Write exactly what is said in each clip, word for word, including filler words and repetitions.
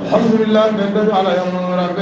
الحمد لله جدد على يوم رب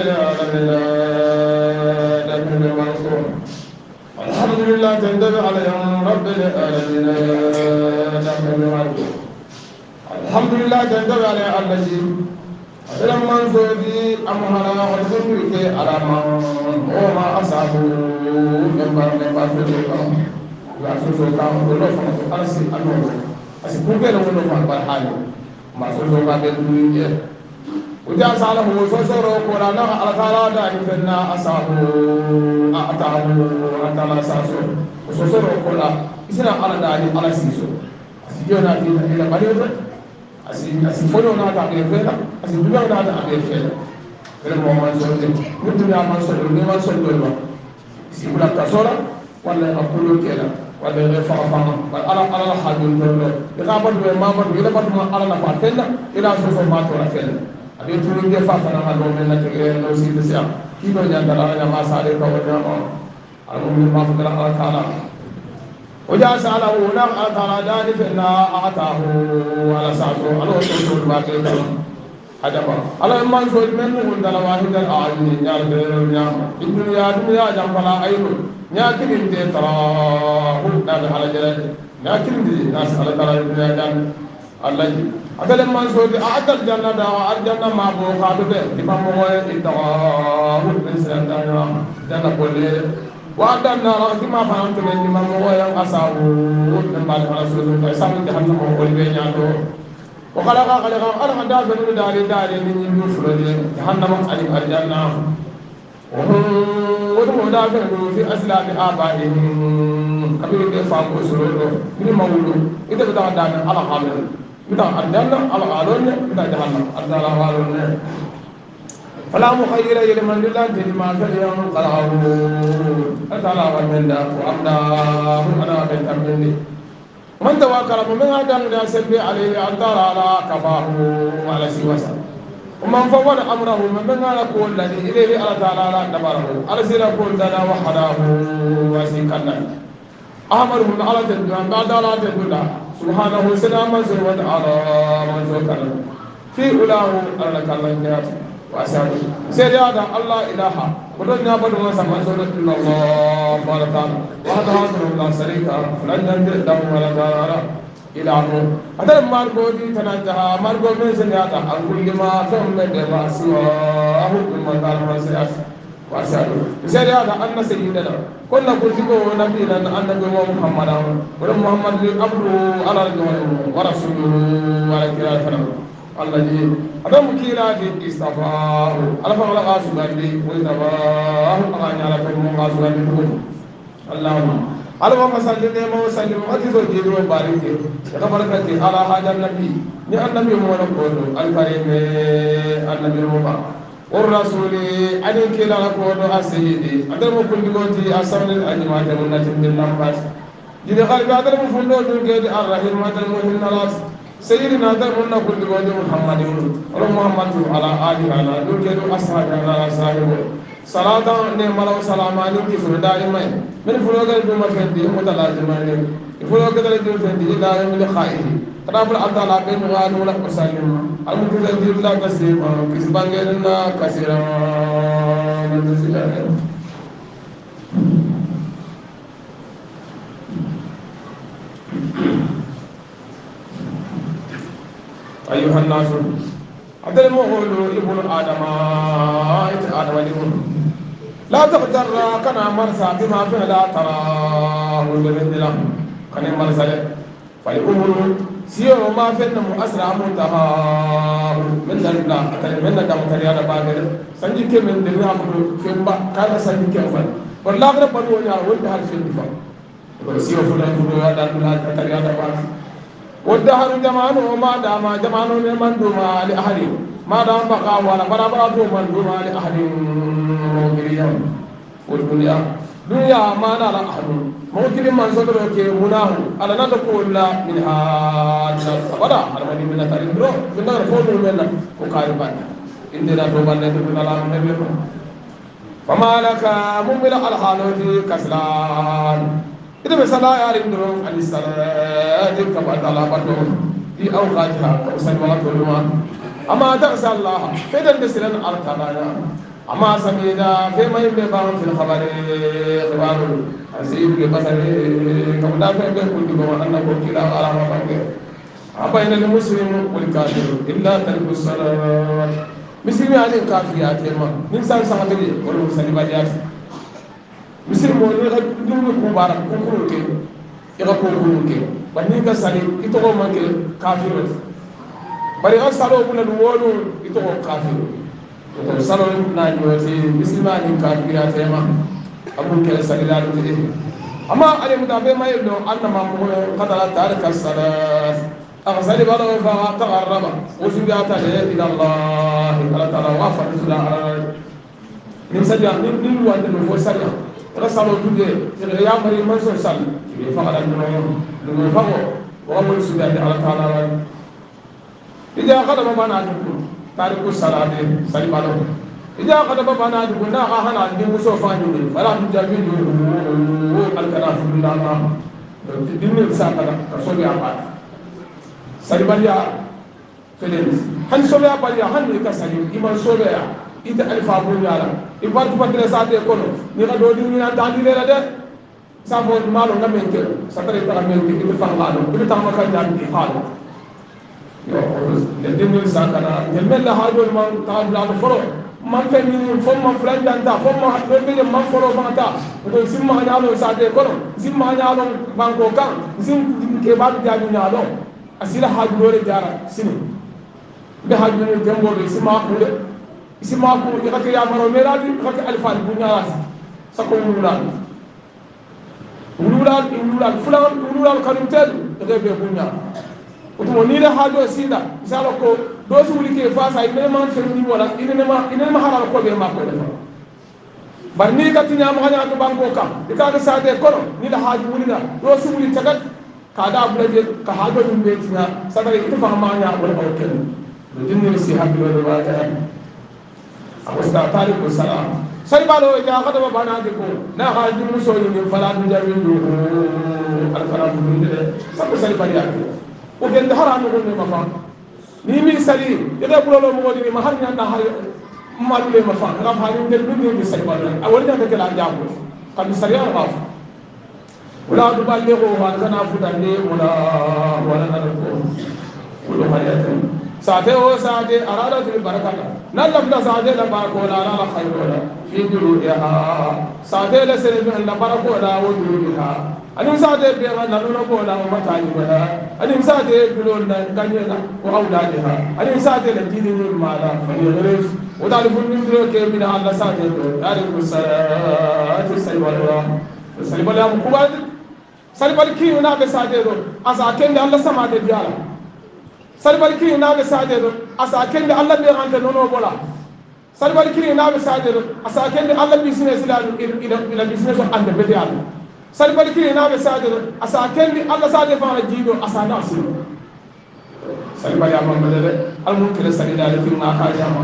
العالمين لكن المنصور الحمد لله جدد على يوم رب العالمين لكن المنصور الحمد لله جدد على الذي أدل المنصور دي أمهنا والذكر على ما وما أصابه من بعد ما فيه لا سوسو كام كله فما أرسل أنه أسيبك لو إنه ما بالحاله ما سوسو كام بالدنيا وجاء ساله وسوسو قرانا على تعالى دعني فينا أصابه أتاه أتاه ساسو وسوسو قرا إسنا على دعني على سيسو أسيجونا فينا إلى بعيد أسي أسيفونا تعبير فينا أسيبنا تعبير فينا فينا ما منصور الدنيا منصور الدنيا منصور الدنيا سيبنا كسورة ولا أقول كذا ولا يفعل فما على على الحاجة الدنيا إذا بدو ما بدو إذا بدو ما على نفع فينا إذا سوف ما تورا فينا أبي تقول كيف فانا ما لو من نتيجة لو سيد سيا كيف يجعل على ما سالك كوننا ما المؤمن ما فكر على تعالى وجاء ساله ونام على تعالى داني فينا أعطاه على ساسو على ساسو باقي كلام هذا ما على ما نقول من نقول دلوا واحد الآن يار بيرنا الدنيا الدنيا جام فلا أيضا نأكل إنت ترى هو نبي على جلد نأكل إنت ناس على ترى الدنيا جام الله أقل ما نقول أعطى الجنة دا الجنة ما بو خاطبه لما هو إدعاء من سنتنا جنة كله وأعطى النار كما فهمت من لما هو يوم أصابه من بعد رسول الله سام جهنم هو البيناتو وخلق خلق أنا دار بنو داري داري من يوسف جهنم علي الجنة وهم ودم دار بنو في أسلام آبائهم كبير دفاع مسرور من مولود إذا بدأ دار على حامل بدأ الجنة على عالون بدأ جهنم على عالون فلا مخير إلى من الله جل فليوم قرأه أتعالى من دار وأمناه أنا بنت مني من توكل من هذا من سلبي عليه أن ترى على كفاه على سواسا ومن فوض أمره من هذا كل الذي إليه على تعالى دبره على سير كل دنا وحده وسكنا أمرهم على تدبير بعد على تدبير سبحانه سلام من وتعالى من ذكر في أولاه على كلام وأسأل سيدنا الله إله ودون يعبد ما سمع سورة الله بارك الله وهذا هذا الله شريك فلن ينتهي له ولا ضرر إلى آخره هذا ماركو دي تنجها ماركو من سنياتا عن كل ما ثم دما سواه مما قال ما سيأس وأسأل سيدنا أن سيدنا كنا كتبه نبينا أن نبي محمد ولم محمد عبده على الجوال ورسوله على كلام الذي هذا مكيرات استفاه على فعل قاسمني ويتباه أغاني على فعل قاسمني اللهم على ما سلم ما وسلم ما تزوجي وبارك كبركة على هذا النبي يا النبي محمد الكريم النبي المبارك والرسول أن كلا نقول السيدي هذا مكون بقولتي أسمع الأجماع من نجم النفس جد قلبي هذا مفندو جد الرحيم هذا المهم نلاس سيدنا درمنا كل وجه محمد محمد على آله على نور أصحابه على صاحبه صلاة نعمة وسلام عليك في دائما من فلوك الجمع فندي متلازمان فلوك الجمع فندي لا يمل خائه رب العالمين على بين وانولا وسلم المتزدد لا تسليما كسباننا كثيرا من الزلال أيها الناس هذا المغول ابن آدم آية آدم ابن لا تغتر كنا مرسى بما فعل تراه من له كنا مرسى فالأمر سير ما فعل أسرع منتهى من ذلك لا أتى من دم تريانا باغر سنجيك من دنيا في با كان سنجيك فن والله غير بدونا ولد هذا في الدفاع سير فلان فلان لا تريانا باغر والدهر جمانه ما دام جمانه من دوما لأحد ما دام بقى ولا برا برا دوما دوما لأحد موكليا والدنيا دنيا ما نال أحد موكل من صدره كمناه على نتقول منها ولا على من من تاريخ رو من دار فوق من وكاربان إننا دوما نتقول على من فما لك ممل الحالة كسلان إذا مثلا يعلمون عن الصلاة كما تعالى بدون في أوقاتها كوسن وقت الجمعة أما تغسى الله فإذا بسرن أرتبانا أما سميدا فيما يبقى في الخبر خبار أسيب بصر كم لا فهم كل بما أنه كلا على ما أبين المسلم والكافر إلا ترك الصلاة مسلم يعني الكافريات يما إنسان سامدري ولا مسلم بيات مسلم ولا يقدم مبارك كونكور كي يقول كونكور كي بني كسالي يتوقع ما كي كافر bari ga salo bula du wolu ito ko kafir to salo na nyoti muslimani kafira tema abu kala sallallahu alaihi amma ale mutabe may do anna ma ko qadara tarika salat aghsali bala fa taqarraba usbiyata ila allah ala ta'ala wa fa ala min sajja min min wa de fo sajja ga salo tude ya mari man so sal fa ala no no fa wa mo usbiyata ala ta'ala إذا قدم بنا دكتور تاريخ الصلاة سليم عليه إذا قدم بنا دكتور نا أهنا عندي مسوفان يقول فلا تجابين الكلام في الله الدين الساكنة كسولي أباد سليم عليه فلنس هن سولي أباد يا هن يكسليم إيمان سولي إذا ألف أبو يالا إبارة بدر ساعة يكونوا نيجا دودي نيجا تاني ليه ده سافر مالو نمينك سافر يتلا مينك إبر فانغالو إبر تامك جاني خالو الدين ساكنا يمل هذا المن تعال على فرع من فني فم فرنج أنت فم نبي من فرع فانتا وتو زم ما نالو ساده كلو زم ما نالو بانكو كان زم كبار جابي نالو أسير هذا لوري جارا سني ده هذا من جنبه اسمه أقول اسمه أقول يكاد يامرو ميلادي يكاد ألف ألف بنيا سكون مولاد مولاد مولاد فلان مولاد كارنتل يكاد بنيا وتو نيله هذا سيدا مثلا كو دوس ولي كي فاسا إنما ما فهمني ولا إنما إنما حرام كو بيما كو ده برني كتني أم غني أتو بانكو كام إذا كان ساده كلو نيله هذا ولي ده دوس ولي تكاد كذا أبلج كهذا من بيتنا ساده إتفاق معنا ولا أوكل الدنيا مسيح بيقول ولا أقصد تاريخ السلام سيبالو إذا أخذ بنا دكو نا هذا مسوي من فلان جابين دو الكلام من ده سب سيبالي وكان دهر عنه كل ما فان نيمي سليم إذا بقولوا مودي ما هرني أنا هاي ما له ما فان رام هاي من الدنيا بيسيبالو أول ده كلا جابو كان سريع غاف ولا تبالغ وأنا نافذني ولا ولا نركو كل حياتي ساعته هو ساعته أرادة البركة نلا بلا ساعته لا بركة ولا لا خير ولا في جلودها ساعته لا سلم لا بركة ولا وجودها أنا ساعته بيها نلونا ولا متعني ولا أنا ساعته بلون كنينا وأولادها أنا ساعته لجديد المالا فيغرس وتعرف من ذلك من الله ساعته تعرف الصلاة سلم الله سلم الله مقبل سلم الكيو نابي ساعته أساكن الله سماعته ديالا salibali kiri na be sadedo asa kende Allah be rante nono bola salibali kiri na be sadedo asa kende Allah business la ila ila business ande be dial salibali kiri na be sadedo asa kende Allah sade fa jido asa nasu salibali amam bedele al munkir salidale fi ma khaja ma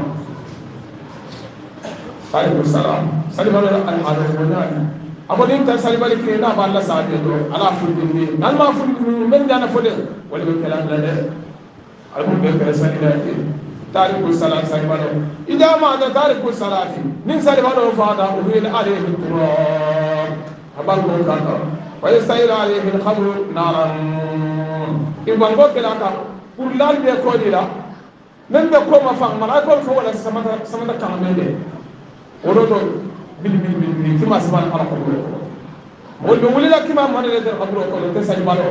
alaykum salam salibali al hadu wanani abodin ta salibali kiri na ba Allah sadedo ala fulbini nan ma fulbini men jana fode wala be kala la أقول بك سيداتي تارك الصلاة سيبانو إذا ما أنت تارك الصلاة من سيبانو فادا أهيل عليه التراب أبانكو كاتا ويستيل عليه الخمر نارا إبانكو كلاكا كلان بيكوني لا من بيكو مفاق ملايكو فولا سمدا كامل ورودو بل بل بل بل كما سبان على قبولك ولولي لا كما مريد القبولك تسيبانو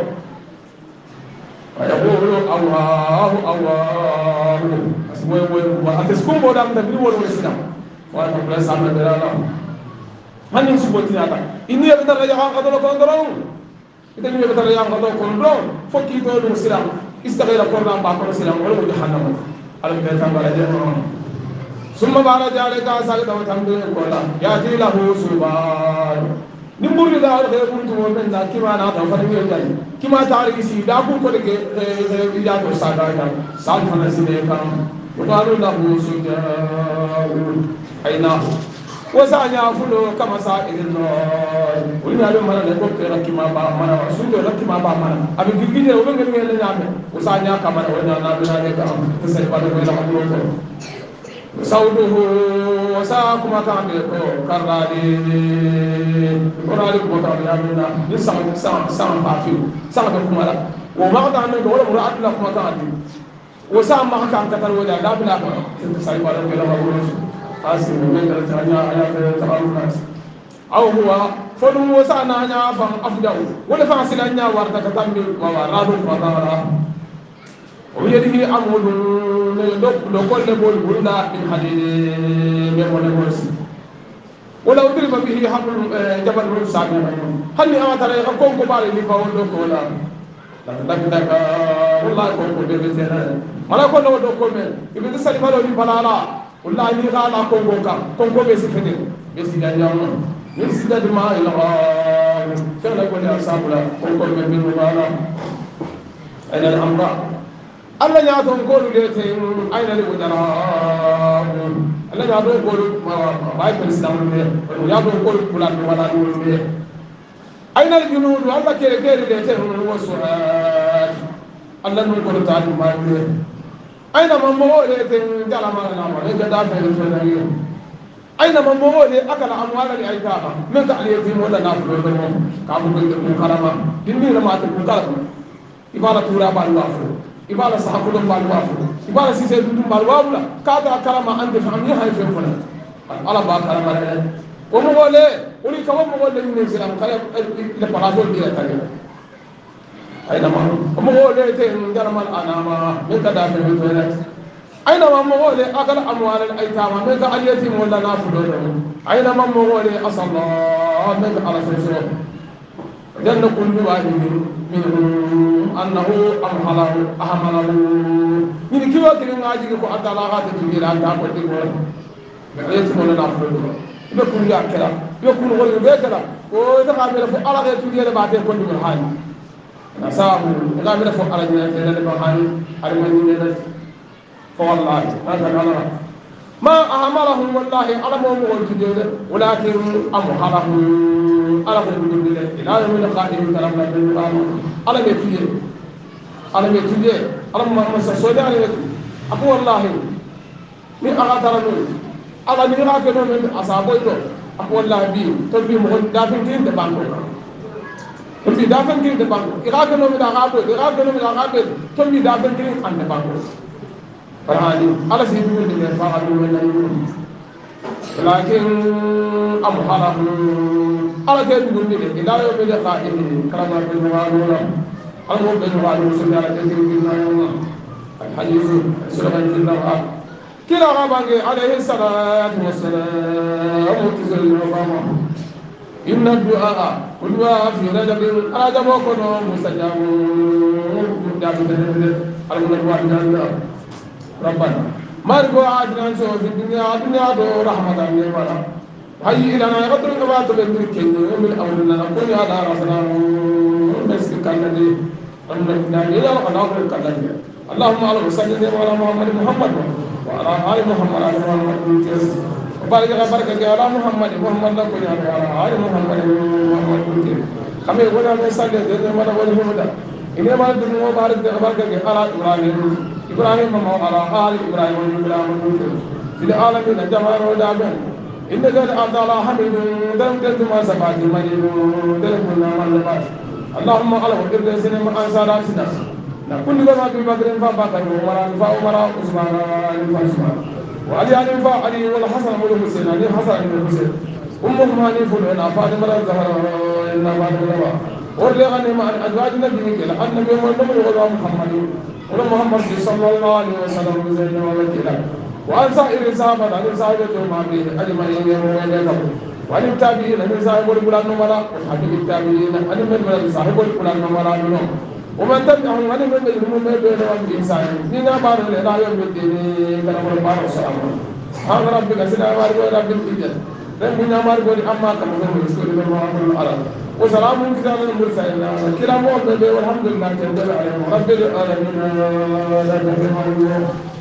ويقول الله الله وأتسكون بودام تبني ولو الإسلام وأنا بلس عمل بلالا من ينسبوتني هذا إني أبدا رجعان قدرو كندرون إذا إني أبدا رجعان قدرو كندرون فكي تقول الإسلام استغير القرآن باكر الإسلام ولو جهنم على بيتام برجعان ثم بعد ذلك سالت وتمدين القرآن يأتي له سبحان نمبر لا غير كنت مؤمن لا كما أنا أفهم يجاي كما تعرف سي لا كون كل كي يجا تو سادا كان سال فنا سيدي كان وقالوا له سجاء أين وسانيا فلو كما سائر النار ina be mana ne ko ke rakima ba mana wa sunjo rakima ba mana abi gigije o be ngel ngel nyame usanya kamana wona na be na ne ka am sai ba do la ko ko sauduhu wasa kuma kan be ko karradi orali ko ta ya na ni sang sang sang ba fi sang ko kuma la wo ma ta ne do wala atla kuma ta di wasa ma kan ka tar wala da bila ko sai ba do la ko asin ne da ta nya aya ta ta aw huwa fodum wasa na nya ban afdau wala fa silan nya warta ka tambi wa waradu wa dara ويده أمود لكل بول بولا من حديد من مرسي ولو ضرب به حبل جبل موسى هل أما ترى يقوم كبار اللي فاول دوكولا لكن لك والله يقوم ببيتنا ما لا كنا ودوكول من يبي تسأل ما لو يبلا لا والله إني قال أقوم بوكا قوم بيسي فدين بيسي جانيام بيسي جدما إلى فعلا كل أصحاب لا قوم من بين ولا أين الأمر الله يعطون قولوا ليتين أين الوزراء الله يعطون قولوا ما يكون الإسلام يعطون قولوا فلان ولا نور أين الجنود الله كير كير ليتين هو السؤال الله نقول تعالى ما يقول أين من مول ليتين جل ما نعمل إذا دافع الفنانين أين من مول أكل أموال الأيتام من تعليتهم ولا نافل ولا كابو كرامة دنيا لما تكون كرامة إبارة تورا بالوافو ibala sahabulo mbal wafu ibala sise dum mbal wawla kada karama ande fami hay fe fona ala ba karama re o mo wole uli kawo mo wole ni silam kala le paraso bi ta ni ayna ma o mo wole te ngaramal anama min kada fe fe fona ayna ma mo wole akal amwal al aytama min ka aliyati mo la nafudo ayna ma mo wole asalla min ala fe fe janna kullu wahidin minhum annahu amhalahu ahmalahu ni kiwa kini ngaji ko atala ga te ngira ta ko ti ko be ti mo na fo be kun ya kala be kun wol be kala o da ga be fo ala ga tu yele ba te ko ni hali na sabu ga be fo ala ni te le ba hali ala ma ni ne fo wallahi hada ala ما أهملهم والله على ما هو الجديد ولكن أمهلهم على من الجديد إلى يوم القائم كلام الله على بيتيه على بيتيه على ما مسجد على أقول والله من أغادرني على من أغادرني من أصحابه أقول والله بي تبي مهون دافن كين دبانو تبي دافن كين دبانو أغادرني من أغادر أغادرني من أغادر تبي دافن كين عن دبانو فرهاني على سيدنا الذين فعلوا من اليوم لكن أمهرهم على كيف يقول لي إلى يوم القائم كلام بالمعروف المهم بالمعروف سنة كثير منا الحديث سورة الله كلا ربنا عليه الصلاة والسلام متزل الرحمة إن الدعاء كل في رجب رجب وكنه مستجاب دعوة المنوع ربنا ماركو عادنا نسوي في الدنيا الدنيا دو رحمة الله ولا هاي لنا يقدر كما تبين كني من أول لنا كل هذا رسنا بس كنادي أمنا إلى أناظر كنادي اللهم على وسلم على محمد محمد وعلى آل محمد على محمد وبارك بارك على محمد محمد لا كل على آل محمد محمد كم يقول أنا سألت ده ما نقول هذا إنما ما تدعو بارك بارك على إبراهيم إبراهيم ما على آل إبراهيم إبراهيم في العالمين جمال ودابن إن قد أعطى حميد دم قد ما سبعت مجيد دم كنا من لباس اللهم على وجه سنة أنصاراتنا نكون لما في بدر فبكر ومر فعمر عثمان فعثمان وعلي علي فعلي والحسن والحسين علي حسن والحسين أمهم هاني فلان فاطمة الزهراء إن فاطمة ورلي غني مع أزواج النبي كلا النبي والنبي ولا محمد ولا محمد صلى الله عليه وسلم زين وكلا وعن سائر الصحابة عن صحابة ما به أجمعين وإليكم وعن التابعين عن صاحب القرآن نمرا وحديث التابعين عن من صاحب القرآن نمرا منهم ومن تبعهم عن من بينهم من بينهم بإنسان دينا بار لا يوم الدين كلام البار والسلام سبحان ربك سلام عليك رب العزة ربنا ما رجل أما كما هو رسول الله العرب وسلام كتاب المرسلين كلام والحمد لله تنزل عليهم رب العالمين لا تنزل عليهم